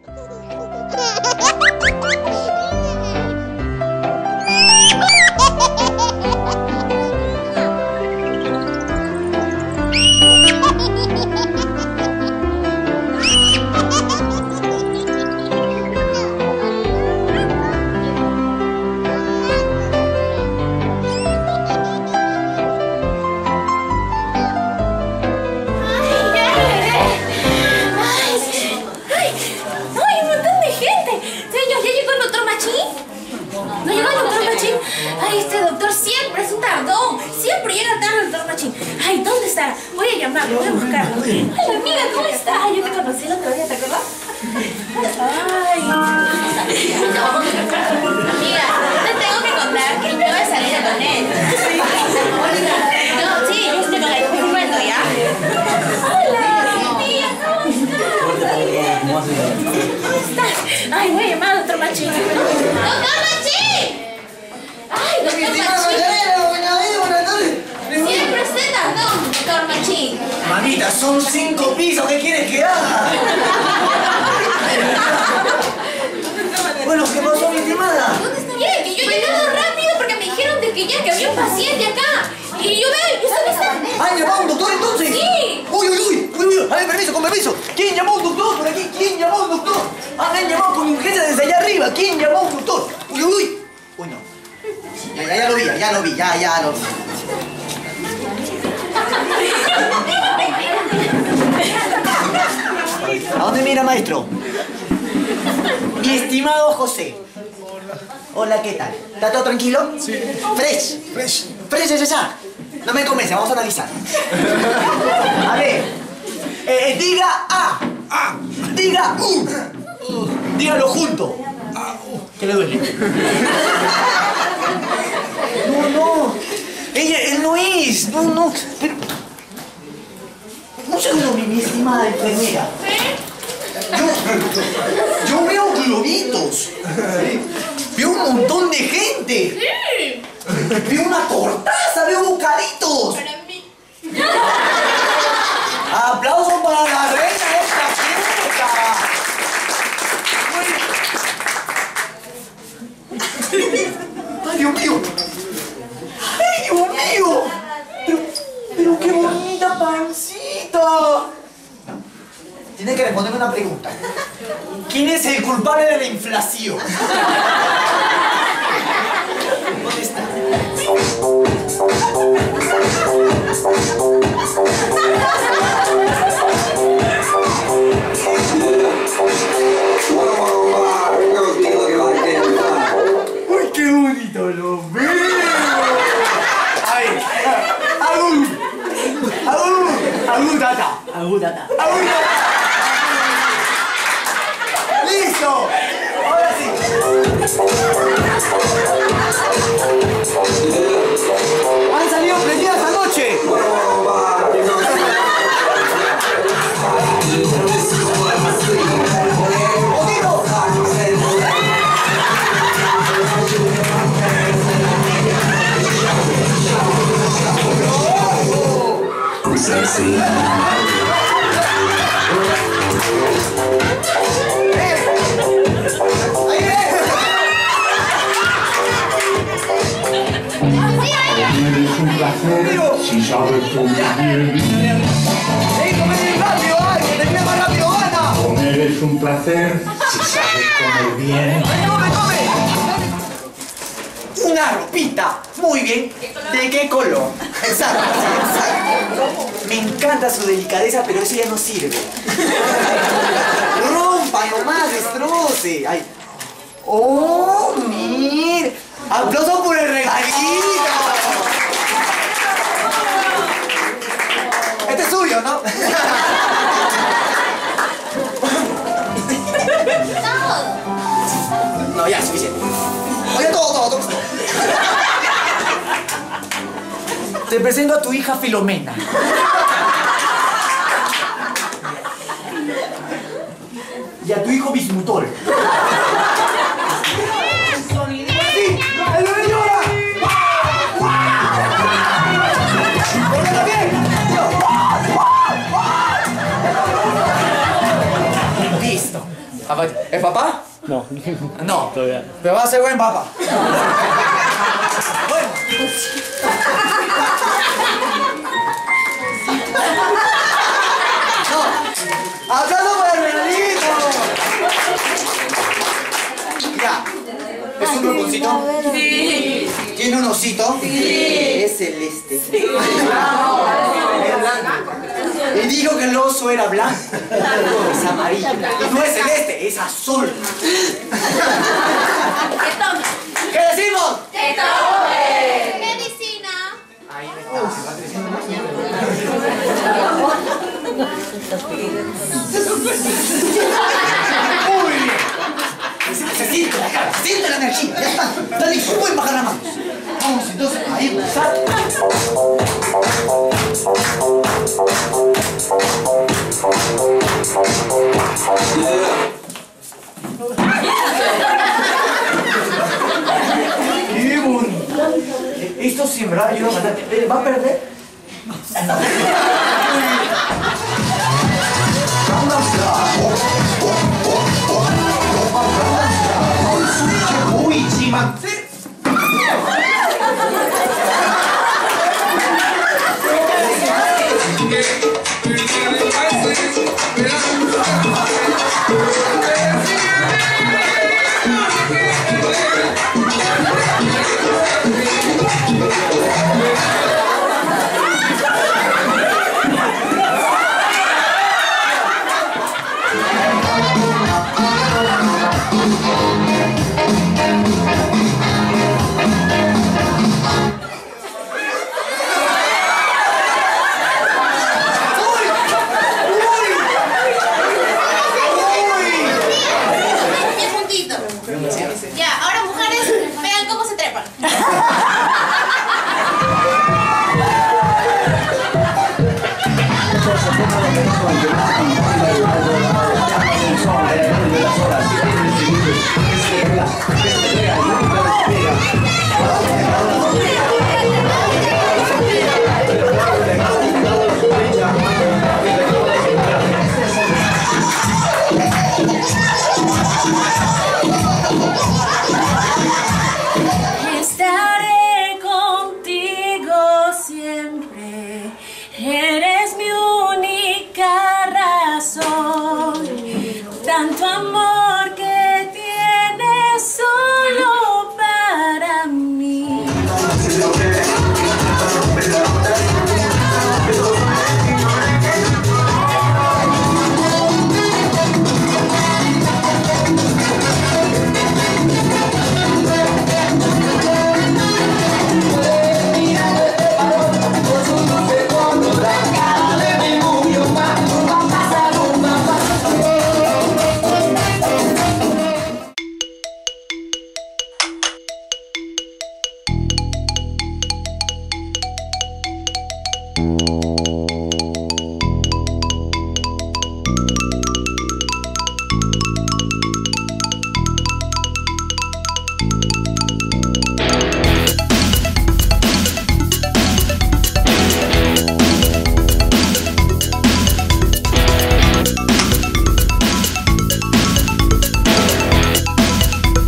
Ay, este doctor siempre es un tardón. Siempre llega tarde el doctor Machín. Ay, ¿dónde está? Voy a llamarlo, voy a buscarlo. Ay, amiga, ¿cómo está? Ay, yo te conocí el otro día, ¿te acuerdas? Ay. Amiga, te tengo que contar que yo he salido con él. No, sí, yo estoy con él. Te cuento, ¿ya? Hola, tía, ¿cómo estás? Ay, voy a llamar al doctor Machín. ¡Doctor Machín! ¡Ay, doctor Machín! Siempre se tardó, doctor Machín. Mamita, son 5 pisos, ¿qué quieres que haga? Bueno, ¿qué pasó, mi estimada? ¿Dónde está? Mire, que yo he llegado rápido porque me dijeron de que ya que había un paciente acá. Y yo veo, ¿y usted está? ¿Han llamado a un doctor entonces? Sí. Uy. A ver, permiso, con permiso. ¿Quién llamó a un doctor por aquí? ¿Quién llamó a un doctor? Ah, me han llamado con urgencia desde allá arriba. ¿Quién llamó a un doctor? Uy. Uy, no. Ya lo vi. ¿A dónde mira, maestro? Mi estimado José. Hola, ¿qué tal? ¿Está todo tranquilo? Sí. Fresh, ya. No me convence, vamos a analizar. A ver. Diga A. Diga U. Dígalo junto. ¿Qué le duele? No. Él no es. No. Pero... Un segundo, mi estimada enfermera. Yo veo globitos. Veo un montón de gente. Veo una tortaza, veo bocaditos. ¡Aplausos para la reina de esta fiesta! ¡Ay, Dios mío! ¡Pero qué bonita pancita! Tiene que responderme una pregunta. ¿Quién es el culpable de la inflación? ¿Dónde está? ¡Uy, qué bonito lo veo! ¡Ay! ¡Agu, tata! ¡Listo! ¡Ahora sí! ¿Han salido prendidas anoche? Si sabes comer bien. ¡Comer rápido, ay! ¡Que termine más rápido, Ana! Comer es un placer si sabes comer bien. ¡Come! Una ropita. Muy bien. ¿De qué color? Exacto. Me encanta su delicadeza, pero eso ya no sirve. Rompa nomás, destroce. Ay. ¡Oh, mira! ¡Aplausos por el regalito! Este es suyo, ¿no? No, ya, suficiente. Oye, todo. Te presento a tu hija Filomena. Y a tu hijo Bismutol. Listo. ¿Es papá? No. No. Todavía. Pero va a ser buen papá. Bueno. No. ¡Aplauso para el regalito! Ya. ¿Es un ratoncito? Sí. ¿Tiene un osito? Sí. Es celeste. Sí. Es blanco. Y dijo que el oso era blanco. Es amarillo. Y no es celeste, es azul. ¿Qué toma? ¿Qué decimos? ¿Qué tome? Medicina. Ahí me está. Muy bien. Se siente la cara, se siente la energía. Ya está. Está listo. Pueden bajar las manos. Vamos entonces a ir a usar. ¡Qué bonito! Esto siempre va a ayudar bastante. ¿Va a perder? Uy, chima. Bien juntito. Ya, ahora mujeres, vean cómo se trepan. Estaré contigo siempre, eres mi única razón, tanto amor que tienes solo para mí.